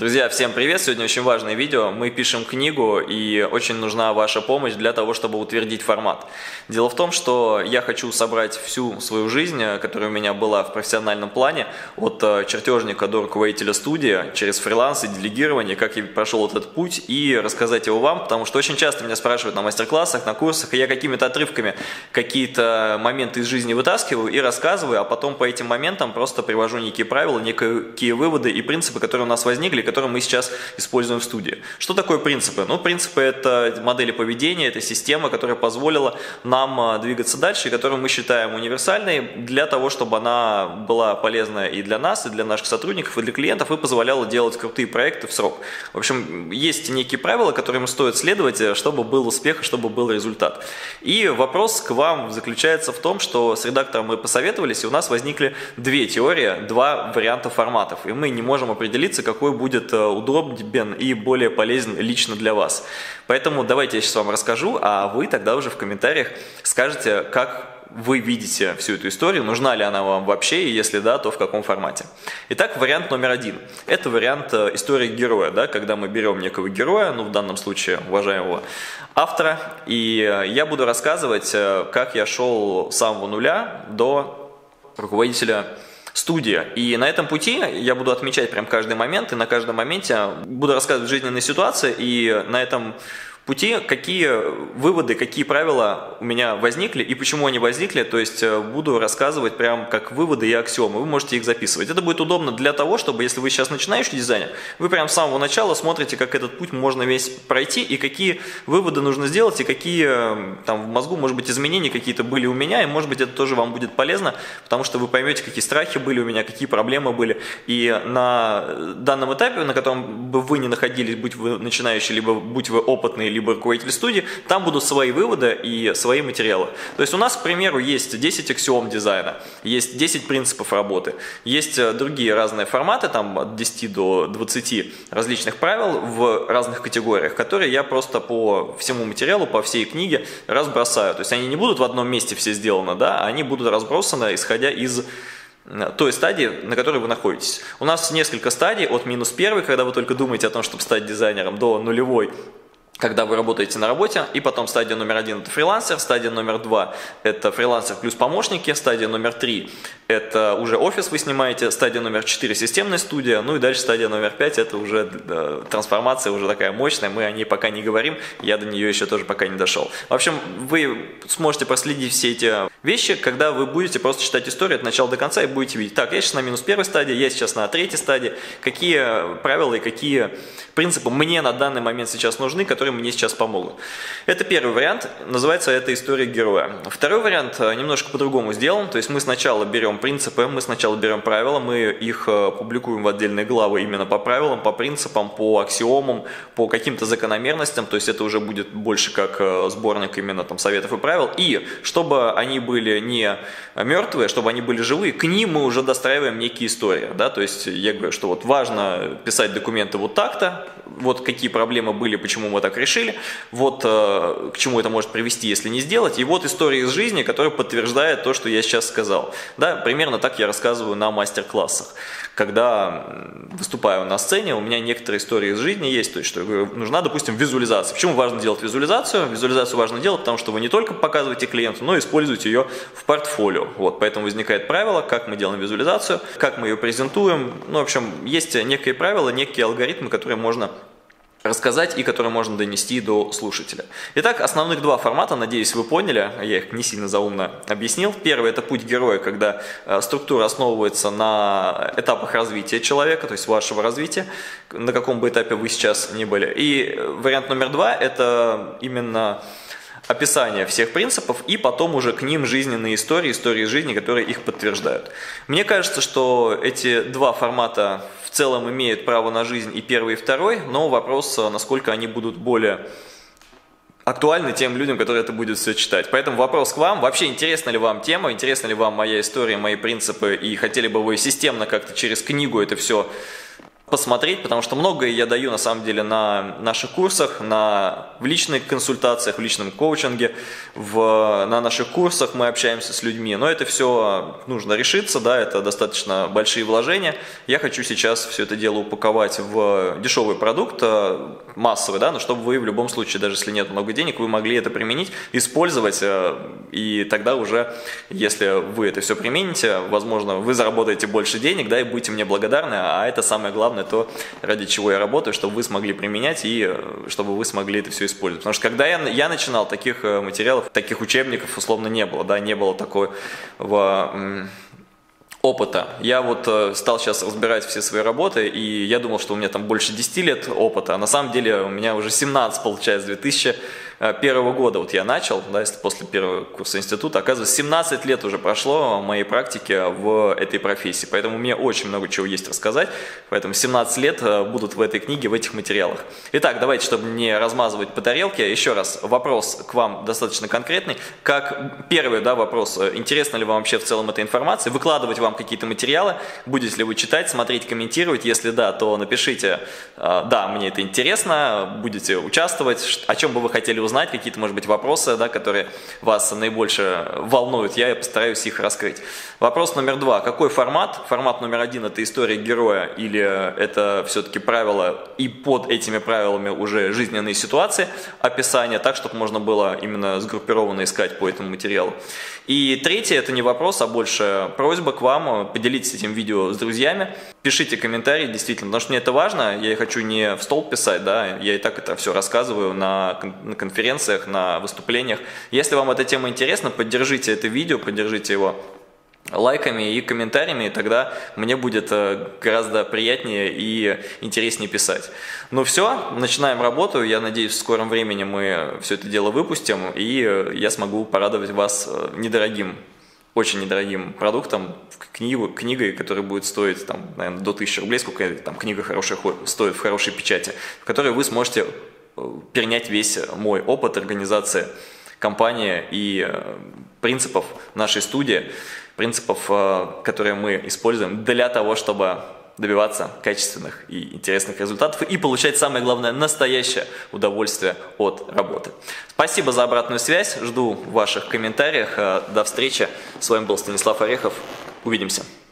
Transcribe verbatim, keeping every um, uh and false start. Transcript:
Друзья, всем привет! Сегодня очень важное видео. Мы пишем книгу, и очень нужна ваша помощь для того, чтобы утвердить формат. Дело в том, что я хочу собрать всю свою жизнь, которая у меня была в профессиональном плане, от чертежника до руководителя студии, через фриланс и делегирование, как я прошел этот путь, и рассказать его вам, потому что очень часто меня спрашивают на мастер-классах, на курсах, и я какими-то отрывками какие-то моменты из жизни вытаскиваю и рассказываю, а потом по этим моментам просто привожу некие правила, некие выводы и принципы, которые у нас возникли, которые мы сейчас используем в студии. Что такое принципы? Ну, принципы – это модели поведения, это система, которая позволила нам двигаться дальше, и которую мы считаем универсальной для того, чтобы она была полезна и для нас, и для наших сотрудников, и для клиентов, и позволяла делать крутые проекты в срок. В общем, есть некие правила, которым стоит следовать, чтобы был успех, чтобы был результат. И вопрос к вам заключается в том, что с редактором мы посоветовались, и у нас возникли две теории, два варианта форматов, и мы не можем определиться, какой будет удобен и более полезен лично для вас. Поэтому давайте я сейчас вам расскажу, а вы тогда уже в комментариях скажете, как вы видите всю эту историю, нужна ли она вам вообще, и если да, то в каком формате. Итак, вариант номер один. Это вариант истории героя, да, когда мы берем некого героя, ну в данном случае уважаемого автора, и я буду рассказывать, как я шел с самого нуля до руководителя студия. И на этом пути я буду отмечать прям каждый момент, и на каждом моменте буду рассказывать жизненные ситуации, и на этом пути какие выводы, какие правила у меня возникли и почему они возникли, то есть буду рассказывать прям как выводы и аксиомы, вы можете их записывать. Это будет удобно для того, чтобы если вы сейчас начинающий дизайнер, вы прям с самого начала смотрите, как этот путь можно весь пройти и какие выводы нужно сделать, и какие там в мозгу, может быть, изменения какие-то были у меня, и может быть это тоже вам будет полезно, потому что вы поймете, какие страхи были у меня, какие проблемы были, и на данном этапе, на котором бы вы ни находились, будь вы начинающий, либо будь вы опытный, либо руководитель студии, там будут свои выводы и свои материалы. То есть у нас, к примеру, есть десять аксиом дизайна, есть десять принципов работы, есть другие разные форматы, там от десяти до двадцати различных правил в разных категориях, которые я просто по всему материалу, по всей книге разбросаю. То есть они не будут в одном месте все сделаны, да, они будут разбросаны, исходя из той стадии, на которой вы находитесь. У нас несколько стадий, от минус первой, когда вы только думаете о том, чтобы стать дизайнером, до нулевой, когда вы работаете на работе, и потом стадия номер один – это фрилансер, стадия номер два – это фрилансер плюс помощники, стадия номер три – это уже офис вы снимаете, стадия номер четыре – системная студия, ну и дальше стадия номер пять – это уже э, трансформация, уже такая мощная, мы о ней пока не говорим, я до нее еще тоже пока не дошел. В общем, вы сможете проследить все эти вещи, когда вы будете просто читать историю от начала до конца и будете видеть, так, я сейчас на минус первой стадии, я сейчас на третьей стадии, какие правила и какие принципы мне на данный момент сейчас нужны, которые мне сейчас помогут. Это первый вариант, называется это история героя. Второй вариант немножко по-другому сделан, то есть мы сначала берем принципы, мы сначала берем правила, мы их публикуем в отдельные главы именно по правилам, по принципам, по аксиомам, по каким-то закономерностям, то есть это уже будет больше как сборник именно там советов и правил, и чтобы они были не мертвые, чтобы они были живые, к ним мы уже достраиваем некие истории, да, то есть я говорю, что вот важно писать документы вот так-то, вот какие проблемы были, почему мы так решили, вот э, к чему это может привести, если не сделать, и вот история из жизни, которая подтверждает то, что я сейчас сказал. Да, примерно так я рассказываю на мастер-классах. Когда выступаю на сцене, у меня некоторые истории из жизни есть, то есть что нужна, допустим, визуализация. Почему важно делать визуализацию? Визуализацию важно делать, потому что вы не только показываете клиенту, но и используете ее в портфолио. Вот, поэтому возникает правило, как мы делаем визуализацию, как мы ее презентуем. Ну, в общем, есть некие правила, некие алгоритмы, которые можно рассказать и которые можно донести до слушателя. Итак, основных два формата, надеюсь, вы поняли, я их не сильно заумно объяснил. Первый – это путь героя, когда э, структура основывается на этапах развития человека, то есть вашего развития, на каком бы этапе вы сейчас ни были. И вариант номер два – это именно описание всех принципов и потом уже к ним жизненные истории, истории жизни, которые их подтверждают. Мне кажется, что эти два формата в целом имеют право на жизнь, и первый, и второй, но вопрос, насколько они будут более актуальны тем людям, которые это будут все читать. Поэтому вопрос к вам. Вообще, интересна ли вам тема, интересна ли вам моя история, мои принципы, и хотели бы вы системно как-то через книгу это все посмотреть, потому что многое я даю на самом деле на наших курсах, на, в личных консультациях, в личном коучинге, в, на наших курсах мы общаемся с людьми, но это все нужно решиться, да, это достаточно большие вложения. Я хочу сейчас все это дело упаковать в дешевый продукт, массовый, да, но чтобы вы в любом случае, даже если нет много денег, вы могли это применить, использовать, и тогда уже, если вы это все примените, возможно, вы заработаете больше денег, да, и будете мне благодарны, а это самое главное, то, ради чего я работаю, чтобы вы смогли применять и чтобы вы смогли это все использовать. Потому что когда я, я начинал, таких материалов, таких учебников условно не было, да, не было такого опыта. Я вот стал сейчас разбирать все свои работы, и я думал, что у меня там больше десяти лет опыта, а на самом деле у меня уже семнадцать, получается, две тысячи первого года вот я начал, да, если после первого курса института, оказывается, семнадцать лет уже прошло моей практики в этой профессии, поэтому мне очень много чего есть рассказать, поэтому семнадцать лет будут в этой книге, в этих материалах. Итак, давайте, чтобы не размазывать по тарелке, еще раз вопрос к вам достаточно конкретный. Как первый, да, вопрос, интересна ли вам вообще в целом эта информация, выкладывать вам какие-то материалы, будете ли вы читать, смотреть, комментировать, если да, то напишите, да, мне это интересно, будете участвовать, о чем бы вы хотели узнать, какие-то, может быть, вопросы, да, которые вас наибольше волнуют, я постараюсь их раскрыть. Вопрос номер два. Какой формат? Формат номер один – это история героя или это все-таки правила и под этими правилами уже жизненные ситуации, описание, так, чтобы можно было именно сгруппированно искать по этому материалу. И третье – это не вопрос, а больше просьба к вам, поделитесь этим видео с друзьями, пишите комментарии, действительно, потому что мне это важно, я хочу не в стол писать, да, я и так это все рассказываю на, на конференциях, на выступлениях. Если вам эта тема интересна, поддержите это видео, поддержите его лайками и комментариями, и тогда мне будет гораздо приятнее и интереснее писать. Ну все, начинаем работу, я надеюсь, в скором времени мы все это дело выпустим, и я смогу порадовать вас недорогим, очень недорогим продуктом, книгу, книгой, которая будет стоить, там, наверное, до тысячи рублей, сколько там книга хорошая стоит в хорошей печати, в которой вы сможете перенять весь мой опыт организации компании и принципов нашей студии, принципов, которые мы используем для того, чтобы добиваться качественных и интересных результатов и получать, самое главное, настоящее удовольствие от работы. Спасибо за обратную связь, жду ваших комментариев. До встречи. С вами был Станислав Орехов. Увидимся.